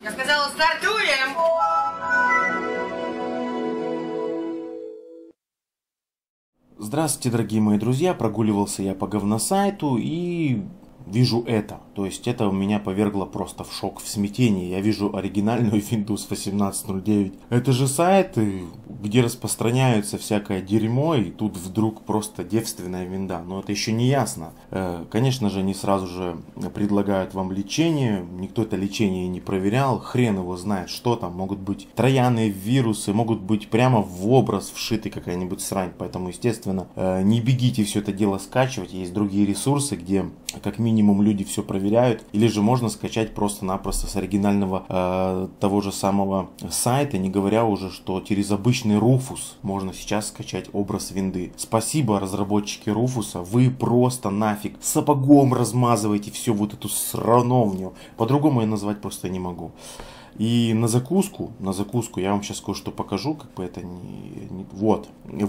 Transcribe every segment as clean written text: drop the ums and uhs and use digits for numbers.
Я сказала, стартуем! Здравствуйте, дорогие мои друзья, прогуливался я по говносайту и вижу это. То есть это меня повергло просто в шок, в смятение. Я вижу оригинальную Windows 18.09. Это же сайт, где распространяется всякое дерьмо, и тут вдруг просто девственная винда. Но это еще не ясно. Конечно же, они сразу же предлагают вам лечение. Никто это лечение не проверял. Хрен его знает, что там. Могут быть трояные вирусы, могут быть прямо в образ вшиты какая-нибудь срань. Поэтому, естественно, не бегите все это дело скачивать. Есть другие ресурсы, где как минимум люди все проверяют. Или же можно скачать просто-напросто с оригинального того же самого сайта. Не говоря уже, что через обычный Rufus можно сейчас скачать образ винды. Спасибо, разработчики Руфуса. Вы просто нафиг сапогом размазываете всю вот эту срановню. По-другому я назвать просто не могу. И на закуску я вам сейчас кое-что покажу, как бы это вот.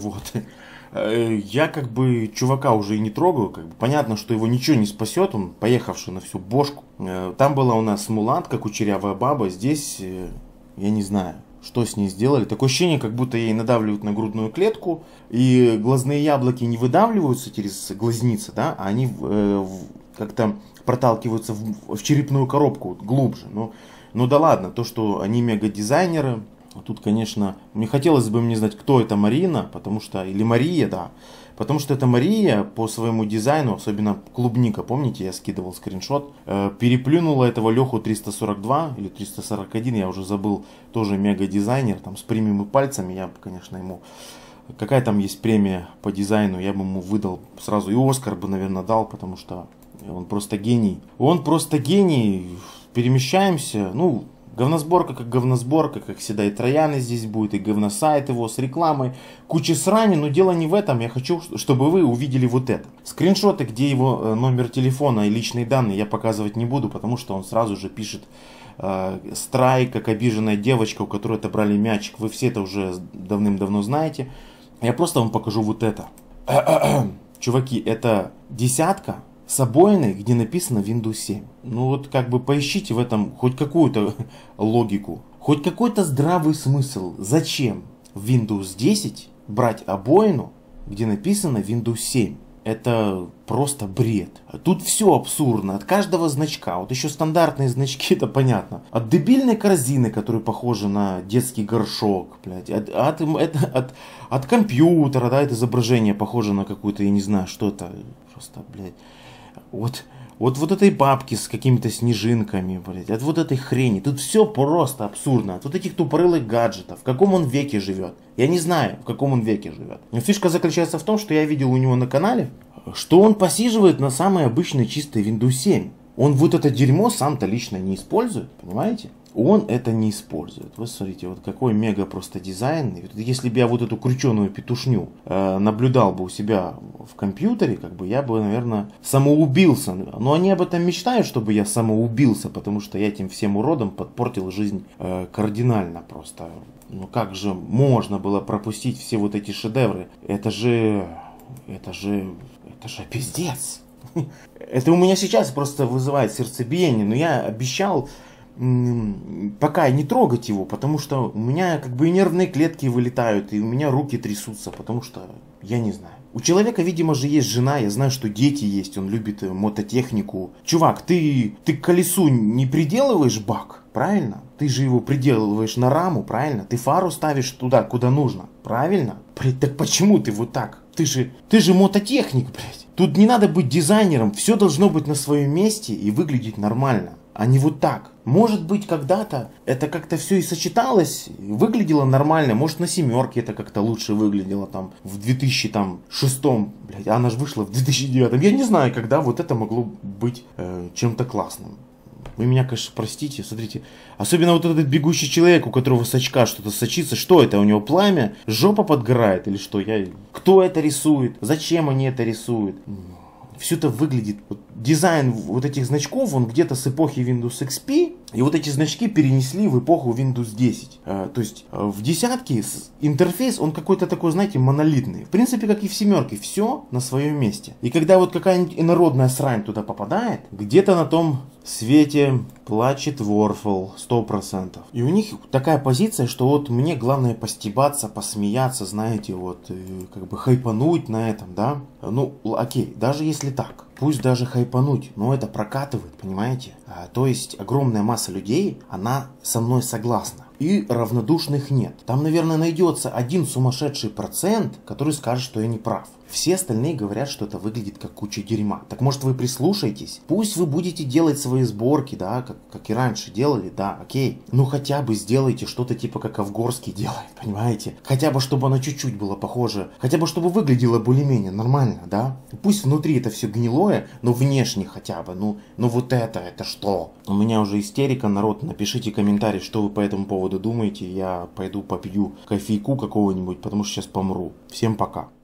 Я как бы чувака уже и не трогаю, как бы понятно, что его ничего не спасет, он поехавший на всю бошку. Там была у нас мулатка, кучерявая баба, здесь я не знаю, что с ней сделали. Такое ощущение, как будто ей надавливают на грудную клетку, и глазные яблоки не выдавливаются через глазницы, да, а они как-то проталкиваются в черепную коробку глубже. Ну да ладно, то, что они мега-дизайнеры, тут, конечно, мне хотелось бы мне знать, кто это Марина, потому что, или Мария, да, потому что это Мария по своему дизайну, особенно клубника, помните, я скидывал скриншот, переплюнула этого Леху 342 или 341, я уже забыл, тоже мега-дизайнер, там с прямыми пальцами, я, конечно, ему, какая там есть премия по дизайну, я бы ему выдал сразу, и Оскар бы, наверное, дал, потому что он просто гений. Он просто гений. Перемещаемся, ну, говносборка, как всегда, и трояны здесь будет, и говносайт его с рекламой, куча срани, но дело не в этом, я хочу, чтобы вы увидели вот это. Скриншоты, где его номер телефона и личные данные, я показывать не буду, потому что он сразу же пишет страйк, как обиженная девочка, у которой отобрали мячик, вы все это уже давным-давно знаете. Я просто вам покажу вот это. Чуваки, это десятка с обоиной, где написано Windows 7. Ну вот как бы поищите в этом хоть какую-то логику, хоть какой-то здравый смысл. Зачем в Windows 10 брать обоину, где написано Windows 7? Это просто бред. Тут все абсурдно. От каждого значка. Вот еще стандартные значки, это понятно. От дебильной корзины, которая похожа на детский горшок. Блядь, от компьютера, да, это изображение похоже на какую-то, я не знаю, что это. Просто, блядь. Вот этой бабки с какими-то снежинками, блядь, от вот этой хрени. Тут все просто абсурдно. От вот этих тупорылых гаджетов. В каком он веке живет? Я не знаю, в каком он веке живет. Но фишка заключается в том, что я видел у него на канале, что он посиживает на самой обычной чистой Windows 7. Он вот это дерьмо сам-то лично не использует, понимаете? Он это не использует. Вы смотрите, вот какой мега просто дизайн. Если бы я вот эту крученую петушню наблюдал бы у себя в компьютере, как бы я бы, наверное, самоубился. Но они об этом мечтают, чтобы я самоубился, потому что я этим всем уродом подпортил жизнь кардинально просто. Ну как же можно было пропустить все вот эти шедевры? Это же пиздец. Это у меня сейчас просто вызывает сердцебиение, но я обещал пока не трогать его, потому что у меня как бы и нервные клетки вылетают, и у меня руки трясутся, потому что я не знаю. У человека, видимо, же есть жена, я знаю, что дети есть, он любит мототехнику. Чувак, ты к колесу не приделываешь бак, правильно? Ты же его приделываешь на раму, правильно? Ты фару ставишь туда, куда нужно, правильно? Блядь, так почему ты вот так? Ты же мототехник, блядь. Тут не надо быть дизайнером, все должно быть на своем месте и выглядеть нормально, а не вот так. Может быть, когда-то это как-то все и сочеталось, и выглядело нормально. Может, на семерке это как-то лучше выглядело там в 2006, блядь, а она же вышла в 2009. Я не знаю, когда вот это могло быть чем-то классным. Вы меня, конечно, простите, смотрите. Особенно вот этот бегущий человек, у которого с очка что-то сочится. Что это? У него пламя? Жопа подгорает или что? Кто это рисует? Зачем они это рисуют? Все это выглядит, вот, дизайн вот этих значков, он где-то с эпохи Windows XP, и вот эти значки перенесли в эпоху Windows 10. То есть в десятке интерфейс, он какой-то такой, знаете, монолитный. В принципе, как и в семерке, все на своем месте. И когда вот какая-нибудь инородная срань туда попадает, где-то на том Свете плачет Ворфл 100%. И у них такая позиция, что вот мне главное постебаться, посмеяться, знаете, вот, как бы хайпануть на этом, да. Ну, окей, даже если так, пусть даже хайпануть, но это прокатывает, понимаете? То есть огромная масса людей, она со мной согласна. И равнодушных нет. Там, наверное, найдется один сумасшедший процент, который скажет, что я не прав. Все остальные говорят, что это выглядит как куча дерьма. Так может вы прислушаетесь? Пусть вы будете делать свои сборки, да, как и раньше делали, да, окей. Ну хотя бы сделайте что-то типа как Авгорский делает, понимаете? Хотя бы чтобы оно чуть-чуть было похоже. Хотя бы чтобы выглядело более-менее нормально, да? Пусть внутри это все гнилое, но внешне хотя бы. Ну вот это что? У меня уже истерика, народ. Напишите комментарий, что вы по этому поводу думаете. Я пойду попью кофейку какого-нибудь, потому что сейчас помру. Всем пока.